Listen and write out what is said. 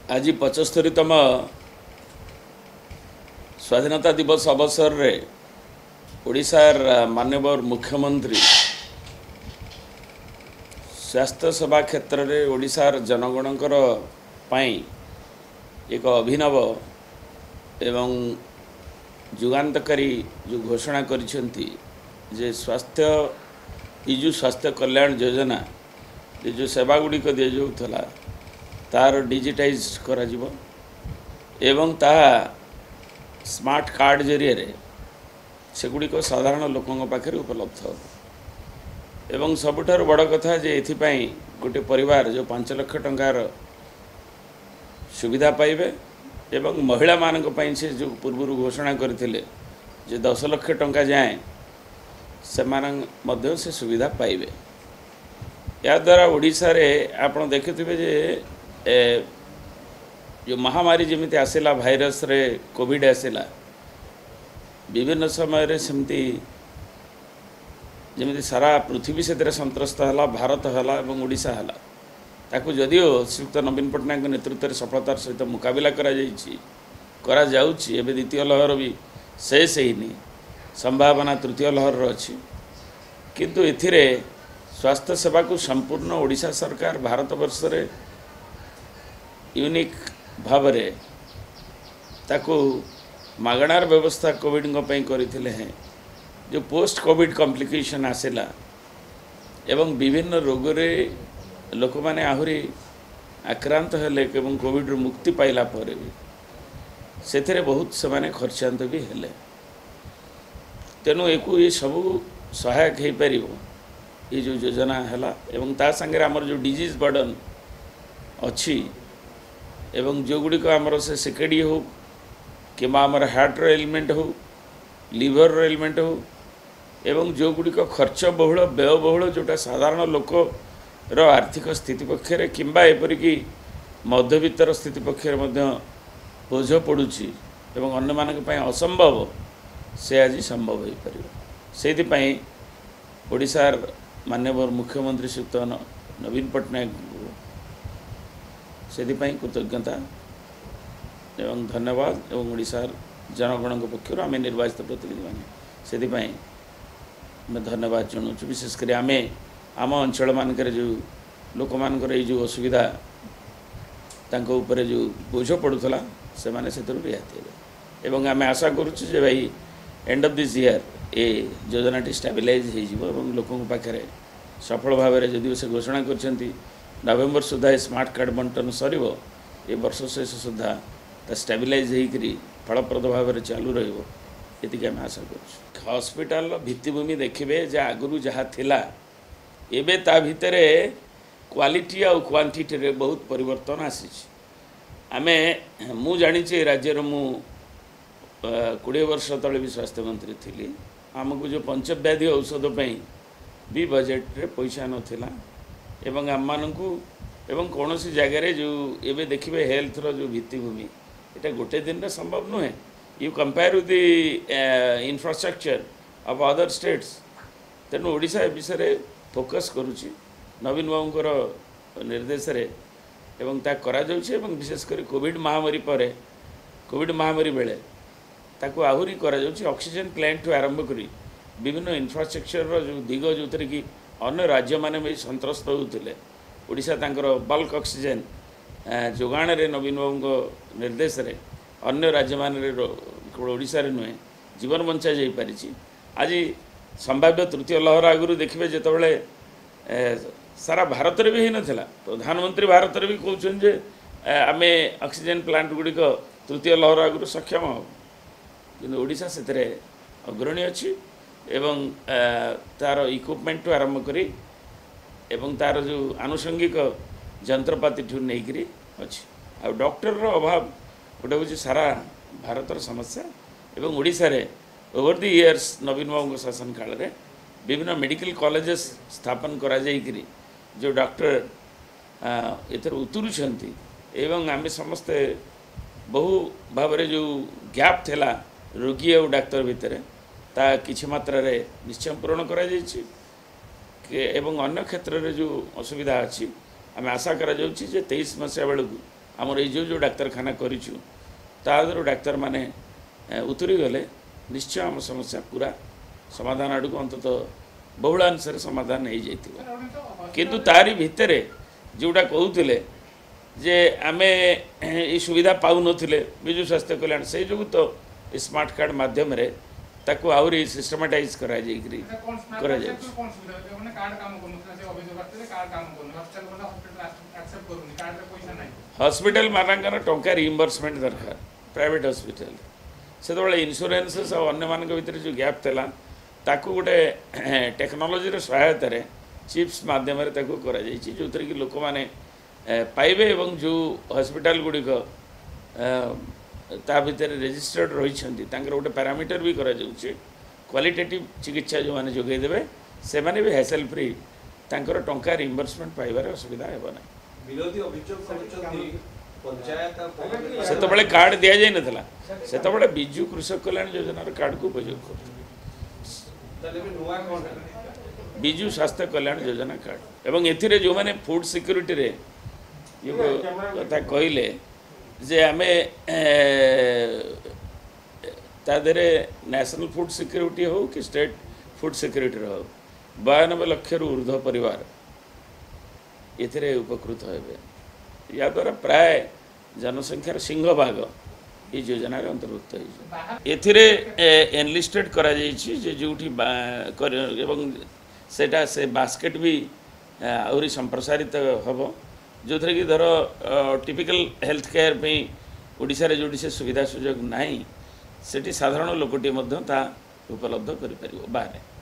आज 75तम स्वाधीनता दिवस अवसर रे ओडिशार माननीय मुख्यमंत्री स्वास्थ्य सेवा क्षेत्र में ओडिशार जनगणकर पाई एक अभिनव एवं जुगान्तकारी जो घोषणा करिसेंती जे स्वास्थ्य कल्याण योजना ये जो सेवा गुड़िक दि जाऊला तार डिजिटाइज करा जिवो एवं ताहा स्मार्ट कार्ड जरिए से गुड़िक साधारण लोकों पाखे उपलब्ध हो एवं सबुठार बड़ कथा जे एथिपाई गोटे परिवार जो 5 लाख टंकार सुविधा पाइबे एवं महिला मानक पई से जो पूर्व घोषणा करथिले जे 10 लाख टंका जाए से मानन मध्य से सुविधा पाइबे। या द्वारा ओडिशा रे आपण देखिथिबे जे जो महामारी जमिति आसिला भाइरस रे कोविड आसिला विभिन्न समय रे सेमती जमिति सारा पृथ्वी से संत्रस्त है भारत है और ओडिशा है ताकू जदिओ श्रीयुक्त नवीन पट्टनायक नेतृत्व में सफलतार सहित मुकाबला करा जाउछि एबे द्वितीय लहर भी शेष होइनी संभावना तृतीय लहर अच्छी किंतु एथिरे स्वास्थ्य सेवा को संपूर्ण ओडिशा सरकार भारत वर्ष रे यूनिक भावरे ताकू मागणार व्यवस्था कोविड करथिले हैं जो पोस्ट कोविड कॉम्प्लिकेशन आसिला एवं विभिन्न रोग रे लोक माने आहुरी आक्रांत हेले एवं कोविड रू मुक्ति पाइला पर भी सेथरे बहुत समाने खर्चांत भी हेले तेणु एको ये सब सहायक हो पार ये जो योजना है एवं ता संगे आमर जो डिजीज बर्डन अच्छी एवं जो गुड़िक आमर से सिकेडी हो कि आमर हार्ट एलिमेंट हो लिवर एलिमेंट हो एवं जो गुड़िक खर्च बहुल व्यय बहुल जोटा साधारण लोक आर्थिक स्थिति पक्षरे किंबा एपरिक मध्यवित्तर स्थिति पक्षरे बोझ पड़ुछि एवं अन्य मानक पय असंभव से आज संभव हो पार से ओडिशार माननीय मुख्यमंत्री श्रीयुक्त नवीन पट्टनायक से कृतज्ञता एवं धन्यवाद एवं ओडिशार जनगण पक्षर आम निर्वाचित प्रतिनिधि मैंने से धन्यवाद जनाऊँ विशेषकर आम आम अंचल मानक जो लोक मानकर जो असुविधा तांको ऊपर जो बोझ पड़ूला से माने से रिहाती एवं आम आशा करुचे भाई एंड ऑफ दिस ईयर ए योजनाटी स्टेबिलाइज हो लोकों पाखे सफल भाव में जदि से घोषणा कर नवेम्बर सुधा स्मार्ट कार्ड बंटन सर ए वर्ष शेष सुधा स्टेबिलाइज होकर फलप्रद भाव में चालू रही आम आशा कर हॉस्पिटल भित्तिभूमि देखिए जे आगु जहाँ थिला एबे ता भितरे क्वालिटी और क्वांटिटी रे बहुत परिवर्तन आसी आमे मु जानी राज्य मु 20 वर्ष तले भी स्वास्थ्य मंत्री थी आमको जो पंचव्याधि औषध भी बजेट रे पैसा नथिला एवं आम मानू एवं कौन सी जगार जो एबे देखिए हेल्थ रो जो भित्तिभूमि ये गोटे दिन रे संभव नुहे you compare with the infrastructure of other states तेणु ओडिशा ए विषय फोकस करुच्ची नवीन बाबूर निर्देश रे एवं ता करा जाउछि एवं विशेषकर कोविड महामारी पर कोविड महामारी बेले ताकू आहुरी करा जाउछि ऑक्सीजन प्लांट ठू आरंभ करी विभिन्न इंफ्रास्ट्रक्चर रो जो दिग जो कि अन्य राज्य माने भी संत्रस्त होउथिले ओडिशा तांकर बल्क ऑक्सीजन जोगाण रे नवीन बाबू निर्देश रे अन्य राज्य मान केवल ओडिशा रे नुहे जीवन बंचा जाई पारिछि आज संभाव्य तृतीय लहर आगुरी देखिए जितेबाला सारा भारत रे भी ही नथिला प्रधानमंत्री भारत रे भी कहउछन जे आमे ऑक्सीजन प्लांट गुड़िक तृतीय लहर आगुरी सक्षम हो कि ओडिशा से अग्रणी अच्छी एवं तार इक्विपमेंट टू आरंभ करी एवं तार जो आनुषंगिक जंत्रपाति ठू नहीं अच्छी आ डॉक्टर रो अभाव गोटे हूँ सारा भारतर समस्या एवं ओडिशा रे over the years Naveen Babu शासन काल रे विभिन्न मेडिकल कॉलेजेस स्थापन करा जाइकरी जो डॉक्टर एथर उतरुछंती एवं आम समस्ते बहु भाव रे जो गैप थिला रोगी और डाक्तर भितर ता किछि मात्रा रे निश्चय पूरण करा जाइछि एवं अन्य क्षेत्र रे जो असुविधा अच्छी आम आशा करा जाउछि जे 23 मसीहा बेलू आमर ये जो डाक्तखाना करूँ तादर डाक्तर माने उतरी गले निश्चय आम समस्या पूरा समाधान आड़ को अंतत बहुलांश समाधान हो जाइए किंतु तारी भितर जोटा कहते जे आमे ये सुविधा पाऊ नथिले विजु स्वास्थ्य कल्याण से जो तो स्मार्ट कार्ड माध्यम रे ताको आउरी सिस्टमटाइज करा जाई करा जाय हॉस्पिटल मानकर टंका रिइंबर्समेंट दरकार प्राइवेट हॉस्पिटल से तो इन्शुरेंस और अन्य मान भीतर जो गैप थला ताको गोटे टेक्नोलोजी रो सहायता रे चिप्स माध्यम रे ताको करा जाय जो कि लोक माने पाइबे एवं जो हॉस्पिटल गुड़िक ता भीतर रजिस्टर्ड रही गोटे पैरामीटर भी करा जाउछि क्वालिटेटिव चिकित्सा जो माने जोगे देबे से माने भी हैसल फ्री तांकर टंका रिइंबर्समेंट पाइबार असुविधा हेबो ना विरोधी अभियोग करूछथि पंचायत से तो बड़े कार्ड दिया जाय नथला से तो बड़े बिजु कृषक कल्याण योजना रो कार्ड को उपयोग करथि तले भी नुवा कोन बिजु स्वास्थ्य कल्याण योजना कार्ड एवं एथिरे जो माने फूड सिक्योरिटी रे ये कथा कहले जे आमे तादरे नेशनल फूड सिक्योरिटी हो कि स्टेट फूड सिक्योरिटी हो 92 लाख रु ऊर्ध्व परिवार एथिरे उपकृत हेबे या द्वारा प्राय जनसंख्यार सिंहभाग ये योजना अंतर्भुक्त हो एथिरे एनलिस्टेड करा जायछि जे जोठी एवं सेटा से बास्केट भी आउरी संप्रसारित हबो जो थे कि धर टिपिकल हेल्थ केयर पे ओडिशा रे जोडी से सुविधा सुजोग नाही सेठी साधारण लोकटी ता उपलब्ध करि परिबो बारे।